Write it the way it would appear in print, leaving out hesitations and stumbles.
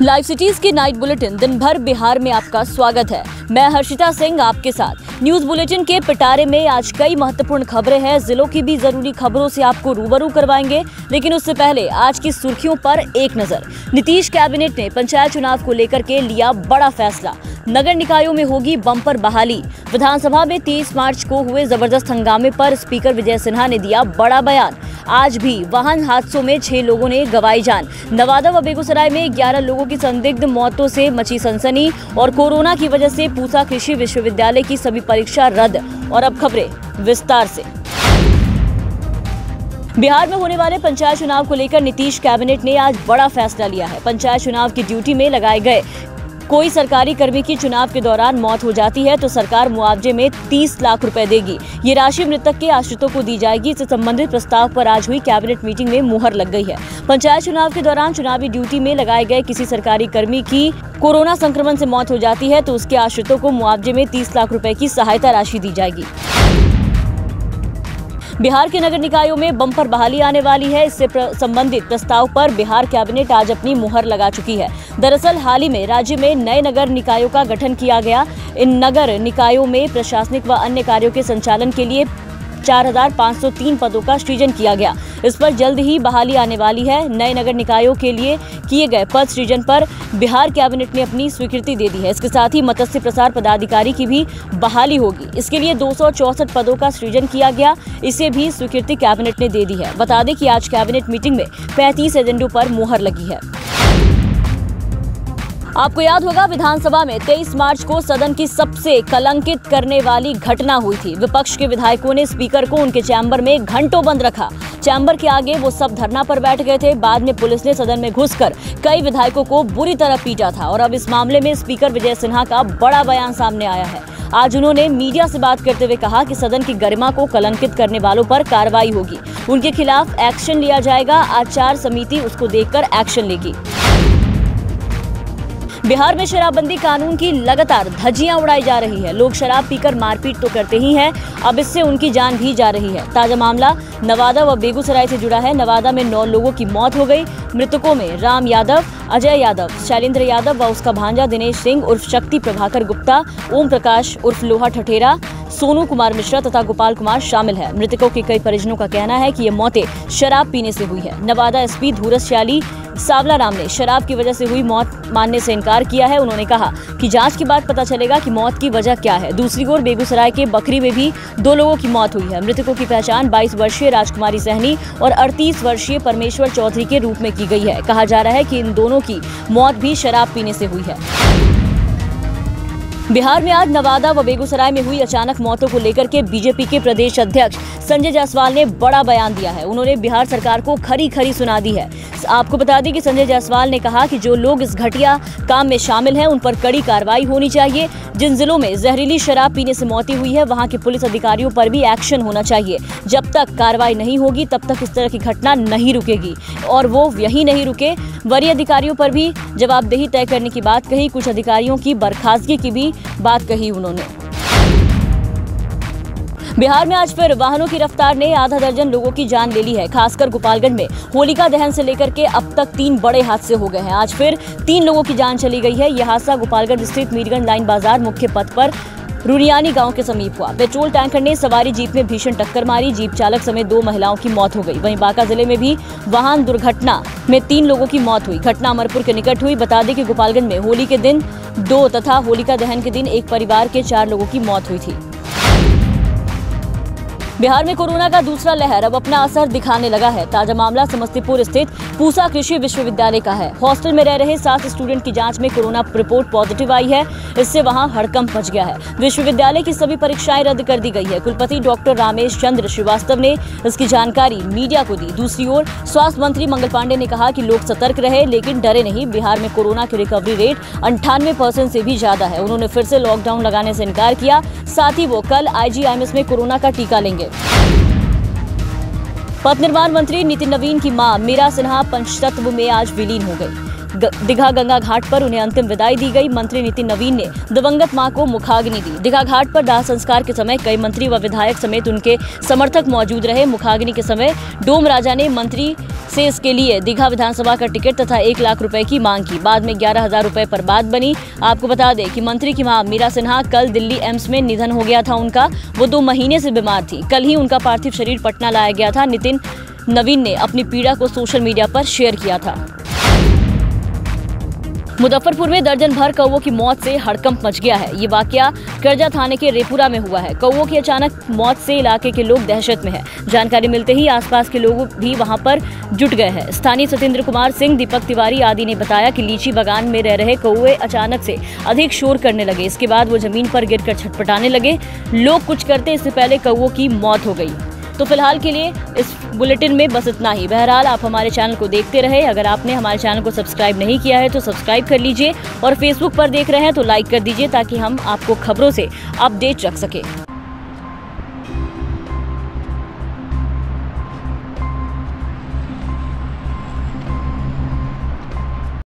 Live cities के night bulletin दिन भर बिहार में आपका स्वागत है। मैं हर्षिता सिंह आपके साथ। न्यूज बुलेटिन के पिटारे में आज कई महत्वपूर्ण खबरें हैं। जिलों की भी जरूरी खबरों से आपको रूबरू करवाएंगे, लेकिन उससे पहले आज की सुर्खियों पर एक नजर। नीतीश कैबिनेट ने पंचायत चुनाव को लेकर के लिया बड़ा फैसला। नगर निकायों में होगी बम्पर बहाली। विधानसभा में 23 मार्च को हुए जबरदस्त हंगामे पर स्पीकर विजय सिन्हा ने दिया बड़ा बयान। आज भी वाहन हादसों में 6 लोगों ने गंवाई जान। नवादा व बेगूसराय में 11 लोगों की संदिग्ध मौतों से मची सनसनी और कोरोना की वजह से पूसा कृषि विश्वविद्यालय की सभी परीक्षा रद्द। और अब खबरें विस्तार से। बिहार में होने वाले पंचायत चुनाव को लेकर नीतीश कैबिनेट ने आज बड़ा फैसला लिया है। पंचायत चुनाव की ड्यूटी में लगाए गए कोई सरकारी कर्मी की चुनाव के दौरान मौत हो जाती है तो सरकार मुआवजे में 30 लाख रुपए देगी। ये राशि मृतक के आश्रितों को दी जाएगी। इससे संबंधित प्रस्ताव पर आज हुई कैबिनेट मीटिंग में मुहर लग गई है। पंचायत चुनाव के दौरान चुनावी ड्यूटी में लगाए गए किसी सरकारी कर्मी की कोरोना संक्रमण से मौत हो जाती है तो उसके आश्रितों को मुआवजे में 30 लाख रुपए की सहायता राशि दी जाएगी। बिहार के नगर निकायों में बम्पर बहाली आने वाली है। इससे संबंधित प्रस्ताव पर बिहार कैबिनेट आज अपनी मुहर लगा चुकी है। दरअसल हाल ही में राज्य में नए नगर निकायों का गठन किया गया। इन नगर निकायों में प्रशासनिक व अन्य कार्यों के संचालन के लिए 4503 पदों का सृजन किया गया। इस पर जल्द ही बहाली आने वाली है। नए नगर निकायों के लिए किए गए पद सृजन पर बिहार कैबिनेट ने अपनी स्वीकृति दे दी है। इसके साथ ही मत्स्य प्रसार पदाधिकारी की भी बहाली होगी। इसके लिए 264 पदों का सृजन किया गया। इसे भी स्वीकृति कैबिनेट ने दे दी है। बता दें कि आज कैबिनेट मीटिंग में 35 एजेंडों पर मुहर लगी है। आपको याद होगा विधानसभा में 23 मार्च को सदन की सबसे कलंकित करने वाली घटना हुई थी। विपक्ष के विधायकों ने स्पीकर को उनके चैम्बर में घंटों बंद रखा। चैम्बर के आगे वो सब धरना पर बैठ गए थे। बाद में पुलिस ने सदन में घुसकर कई विधायकों को बुरी तरह पीटा था और अब इस मामले में स्पीकर विजय सिन्हा का बड़ा बयान सामने आया है। आज उन्होंने मीडिया से बात करते हुए कहा कि सदन की गरिमा को कलंकित करने वालों पर कार्रवाई होगी। उनके खिलाफ एक्शन लिया जाएगा। आचार समिति उसको देखकर एक्शन लेगी। बिहार में शराबबंदी कानून की लगातार धज्जियां उड़ाई जा रही है। लोग शराब पीकर मारपीट तो करते ही हैं, अब इससे उनकी जान भी जा रही है। ताजा मामला नवादा व बेगूसराय से जुड़ा है। नवादा में 9 लोगों की मौत हो गई। मृतकों में राम यादव, अजय यादव, शैलेंद्र यादव व उसका भांजा दिनेश सिंह उर्फ शक्ति प्रभाकर गुप्ता, ओम प्रकाश उर्फ लोहा ठठेरा, सोनू कुमार मिश्रा तथा गोपाल कुमार शामिल है। मृतकों के कई परिजनों का कहना है कि ये मौतें शराब पीने से हुई है। नवादा एसपी धूरसशाली सावला राम ने शराब की वजह से हुई मौत मानने से इनकार किया है। उन्होंने कहा कि जांच के बाद पता चलेगा कि मौत की वजह क्या है। दूसरी ओर बेगूसराय के बकरी में भी 2 लोगों की मौत हुई है। मृतकों की पहचान 22 वर्षीय राजकुमारी सहनी और 38 वर्षीय परमेश्वर चौधरी के रूप में की गई है। कहा जा रहा है कि इन दोनों की मौत भी शराब पीने से हुई है। बिहार में आज नवादा व बेगूसराय में हुई अचानक मौतों को लेकर के बीजेपी के प्रदेश अध्यक्ष संजय जायसवाल ने बड़ा बयान दिया है। उन्होंने बिहार सरकार को खरी खरी सुना दी है। आपको बता दें कि संजय जायसवाल ने कहा कि जो लोग इस घटिया काम में शामिल हैं उन पर कड़ी कार्रवाई होनी चाहिए। जिन जिलों में जहरीली शराब पीने से मौतें हुई है वहां के पुलिस अधिकारियों पर भी एक्शन होना चाहिए। जब तक कार्रवाई नहीं होगी तब तक इस तरह की घटना नहीं रुकेगी और वो यही नहीं रुके। वरीय अधिकारियों पर भी जवाबदेही तय करने की बात कही। कुछ अधिकारियों की बर्खास्तगी की भी बात कही उन्होंने। बिहार में आज फिर वाहनों की रफ्तार ने आधा दर्जन लोगों की जान ले ली है। खासकर गोपालगंज में होलिका दहन से लेकर के अब तक 3 बड़े हादसे हो गए हैं। आज फिर 3 लोगों की जान चली गई है। यह हादसा गोपालगंज स्थित मीरगंज लाइन बाजार मुख्य पथ पर रुनियानी गांव के समीप हुआ। पेट्रोल टैंकर ने सवारी जीप में भीषण टक्कर मारी। जीप चालक समेत 2 महिलाओं की मौत हो गई। वहीं बांका जिले में भी वाहन दुर्घटना में 3 लोगों की मौत हुई। घटना अमरपुर के निकट हुई। बता दें कि गोपालगंज में होली के दिन 2 तथा होलिका दहन के दिन एक परिवार के 4 लोगों की मौत हुई थी। बिहार में कोरोना का दूसरा लहर अब अपना असर दिखाने लगा है। ताजा मामला समस्तीपुर स्थित पूसा कृषि विश्वविद्यालय का है। हॉस्टल में रह रहे 7 स्टूडेंट की जांच में कोरोना रिपोर्ट पॉजिटिव आई है। इससे वहां हड़कंप मच गया है। विश्वविद्यालय की सभी परीक्षाएं रद्द कर दी गई है। कुलपति डॉक्टर रामेश चंद्र श्रीवास्तव ने इसकी जानकारी मीडिया को दी। दूसरी ओर स्वास्थ्य मंत्री मंगल पांडे ने कहा कि लोग सतर्क रहे लेकिन डरे नहीं। बिहार में कोरोना की रिकवरी रेट 98% से भी ज्यादा है। उन्होंने फिर से लॉकडाउन लगाने से इनकार किया। साथ ही वो कल IGIMS में कोरोना का टीका लेंगे। पथ निर्माण मंत्री नितिन नवीन की मां मीरा सिन्हा पंचतत्व में आज विलीन हो गई। दीघा गंगा घाट पर उन्हें अंतिम विदाई दी गई। मंत्री नितिन नवीन ने दिवंगत मां को मुखाग्नि दी। दीघा घाट पर दाह संस्कार के समय कई मंत्री व विधायक समेत उनके समर्थक मौजूद रहे। मुखाग्नि के समय डोम राजा ने मंत्री से इसके लिए दीघा विधानसभा का टिकट तथा 1 लाख रुपए की मांग की। बाद में 11,000 रुपए पर बात बनी। आपको बता दें कि मंत्री की मां मीरा सिन्हा कल दिल्ली एम्स में निधन हो गया था उनका। वो 2 महीने से बीमार थी। कल ही उनका पार्थिव शरीर पटना लाया गया था। नितिन नवीन ने अपनी पीड़ा को सोशल मीडिया पर शेयर किया था। मुजफ्फरपुर में दर्जन भर कौवों की मौत से हड़कंप मच गया है। ये वाकया करजा थाने के रेपुरा में हुआ है। कौवों की अचानक मौत से इलाके के लोग दहशत में हैं। जानकारी मिलते ही आसपास के लोग भी वहां पर जुट गए हैं। स्थानीय सत्येंद्र कुमार सिंह, दीपक तिवारी आदि ने बताया कि लीची बागान में रह रहे कौवे अचानक से अधिक शोर करने लगे। इसके बाद वो जमीन पर गिरकर छटपटाने लगे। लोग कुछ करते इससे पहले कौवों की मौत हो गई। तो फिलहाल के लिए इस बुलेटिन में बस इतना ही। बहरहाल आप हमारे चैनल को देखते रहे। अगर आपने हमारे चैनल को सब्सक्राइब नहीं किया है तो सब्सक्राइब कर लीजिए और फेसबुक पर देख रहे हैं तो लाइक कर दीजिए ताकि हम आपको खबरों से अपडेट रख सकें।